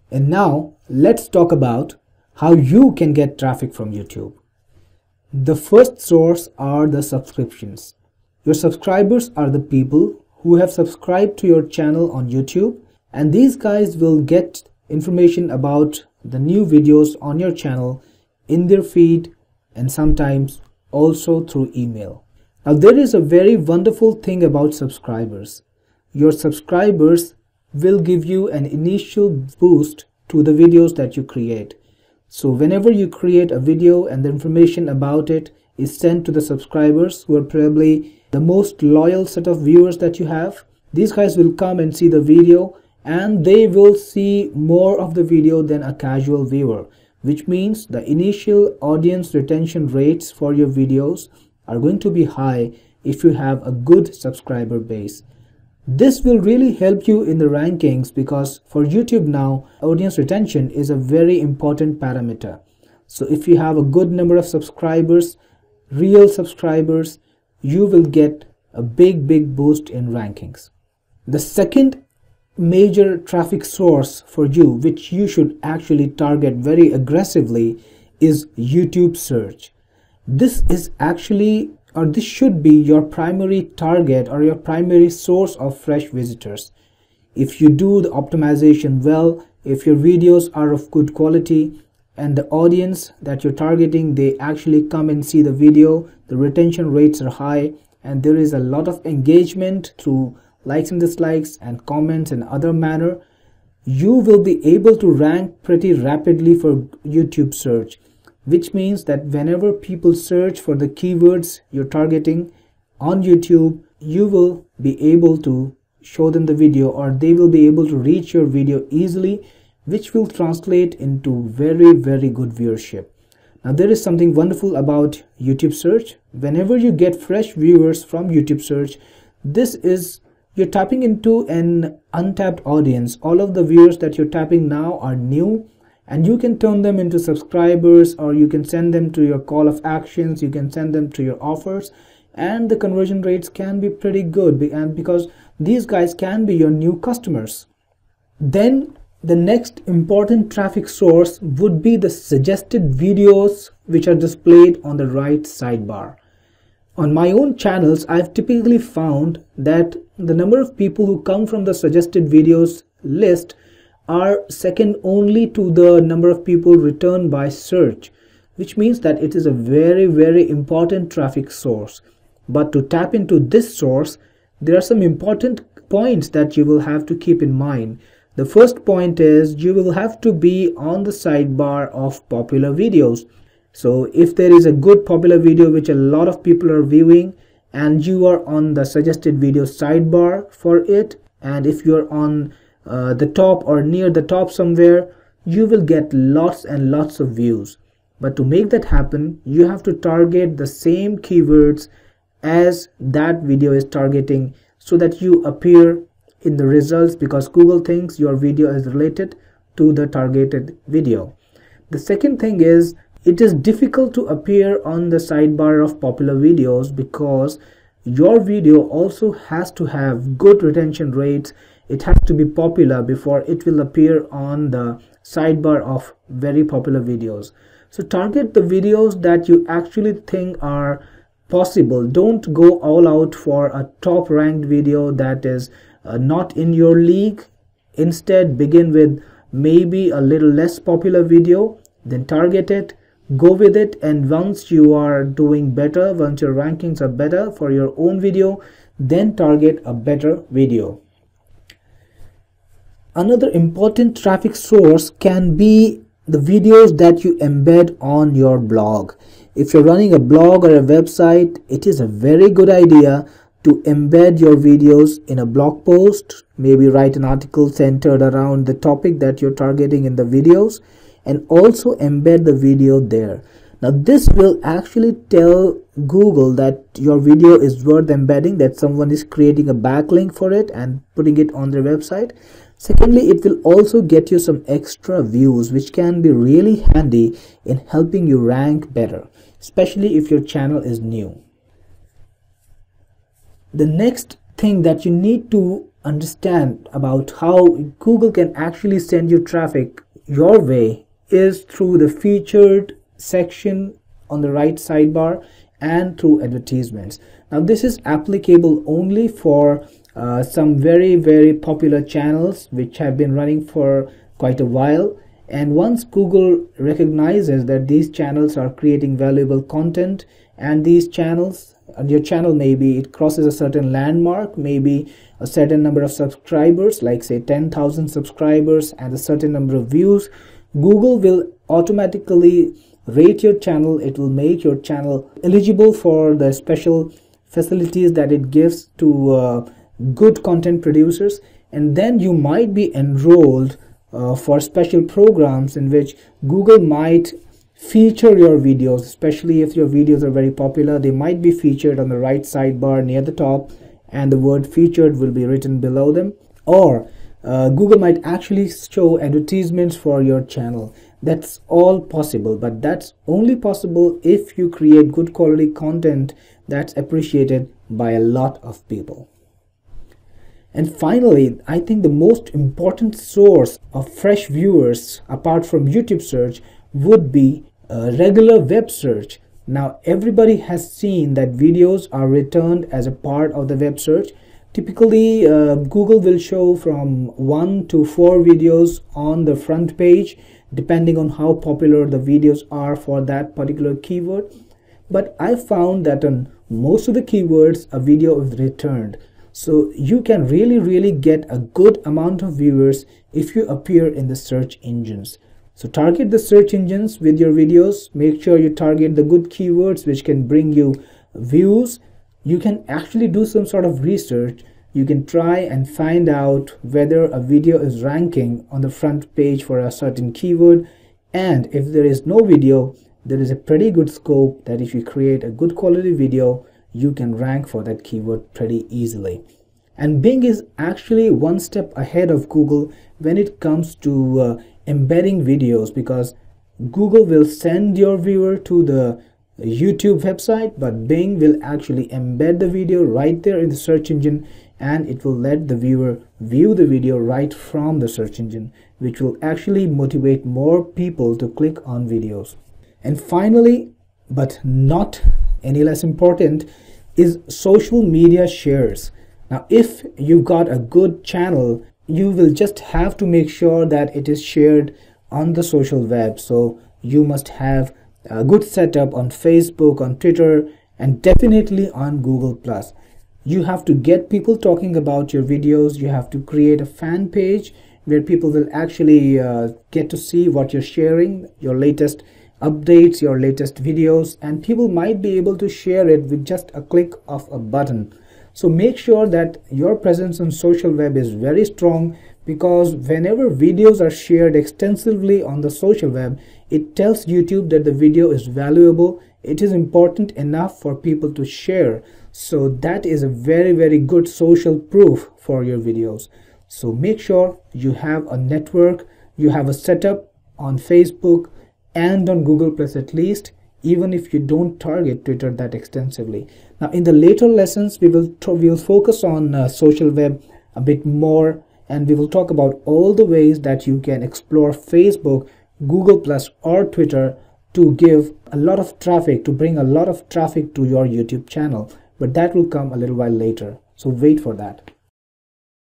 And now let's talk about how you can get traffic from YouTube. The first source are the subscriptions. Your subscribers are the people who have subscribed to your channel on YouTube, and these guys will get information about the new videos on your channel in their feed and sometimes also through email. Now there is a very wonderful thing about subscribers. Your subscribers will give you an initial boost to the videos that you create. So whenever you create a video and the information about it is sent to the subscribers, who are probably the most loyal set of viewers that you have, these guys will come and see the video, and they will see more of the video than a casual viewer, which means the initial audience retention rates for your videos are going to be high if you have a good subscriber base. This will really help you in the rankings, because for YouTube now, audience retention is a very important parameter. So if you have a good number of subscribers, real subscribers, you will get a big boost in rankings. The second major traffic source for you, which you should actually target very aggressively, is YouTube search. This is actually, or this should be, your primary target or your primary source of fresh visitors. If you do the optimization well, if your videos are of good quality and the audience that you're targeting, they actually come and see the video, the retention rates are high, and there is a lot of engagement through likes and dislikes and comments and other manner, you will be able to rank pretty rapidly for YouTube search, which means that whenever people search for the keywords you're targeting on YouTube, you will be able to show them the video, or they will be able to reach your video easily, which will translate into very good viewership. Now there is something wonderful about YouTube search. Whenever you get fresh viewers from YouTube search, you're tapping into an untapped audience. All of the viewers that you're tapping now are new, and you can turn them into subscribers, or you can send them to your call of actions, you can send them to your offers, and the conversion rates can be pretty good, and because these guys can be your new customers. Then the next important traffic source would be the suggested videos which are displayed on the right sidebar. On my own channels, I've typically found that the number of people who come from the suggested videos list are second only to the number of people returned by search, which means that it is a very important traffic source. But to tap into this source, there are some important points that you will have to keep in mind. The first point is you will have to be on the sidebar of popular videos. So if there is a good popular video which a lot of people are viewing, and you are on the suggested video sidebar for it, and if you are on the top or near the top somewhere, you will get lots and lots of views. But to make that happen, you have to target the same keywords as that video is targeting, so that you appear in the results, because Google thinks your video is related to the targeted video. The second thing is, it is difficult to appear on the sidebar of popular videos because your video also has to have good retention rates. It has to be popular before it will appear on the sidebar of very popular videos. So target the videos that you actually think are possible. Don't go all out for a top ranked video that is not in your league. Instead, begin with maybe a little less popular video, then target it, go with it, and once you are doing better, once your rankings are better for your own video, then target a better video. Another important traffic source can be the videos that you embed on your blog. If you're running a blog or a website, it is a very good idea to embed your videos in a blog post. Maybe write an article centered around the topic that you're targeting in the videos, and also embed the video there. Now this will actually tell Google that your video is worth embedding, that someone is creating a backlink for it and putting it on their website. Secondly, it will also get you some extra views, which can be really handy in helping you rank better, especially if your channel is new. The next thing that you need to understand about how Google can actually send you traffic your way is through the featured section on the right sidebar and through advertisements. Now this is applicable only for some very popular channels which have been running for quite a while, and once Google recognizes that these channels are creating valuable content, and these channels, your channel, maybe it crosses a certain landmark, maybe a certain number of subscribers, like say 10,000 subscribers and a certain number of views, Google will automatically rate your channel. It will make your channel eligible for the special facilities that it gives to good content producers, and then you might be enrolled for special programs in which Google might feature your videos. Especially if your videos are very popular, they might be featured on the right sidebar near the top, and the word featured will be written below them. Or Google might actually show advertisements for your channel. That's all possible, but that's only possible if you create good quality content that's appreciated by a lot of people. And finally, I think the most important source of fresh viewers apart from YouTube search would be regular web search. Now everybody has seen that videos are returned as a part of the web search. Typically Google will show from 1 to 4 videos on the front page, depending on how popular the videos are for that particular keyword. But I found that on most of the keywords a video is returned. So you can really get a good amount of viewers if you appear in the search engines. So target the search engines with your videos. Make sure you target the good keywords which can bring you views. You can actually do some sort of research. You can try and find out whether a video is ranking on the front page for a certain keyword, and if there is no video, there is a pretty good scope that if you create a good quality video, you can rank for that keyword pretty easily. And Bing is actually one step ahead of Google when it comes to embedding videos, because Google will send your viewer to the YouTube website, but Bing will actually embed the video right there in the search engine, and it will let the viewer view the video right from the search engine, which will actually motivate more people to click on videos. And finally, but not any less important, is social media shares. Now if you've got a good channel, you will just have to make sure that it is shared on the social web. So you must have a good setup on Facebook, on Twitter, and definitely on Google+. You have to get people talking about your videos. You have to create a fan page where people will actually get to see what you're sharing, your latest updates, your latest videos, and people might be able to share it with just a click of a button. So make sure that your presence on social web is very strong, because whenever videos are shared extensively on the social web, it tells YouTube that the video is valuable, it is important enough for people to share. So that is a very good social proof for your videos. So make sure you have a network, you have a setup on Facebook and on Google Plus at least, even if you don't target Twitter that extensively. Now in the later lessons, we will focus on social web a bit more, and we will talk about all the ways that you can explore Facebook, Google Plus or Twitter to give a lot of traffic, to bring a lot of traffic to your YouTube channel. But that will come a little while later, so wait for that.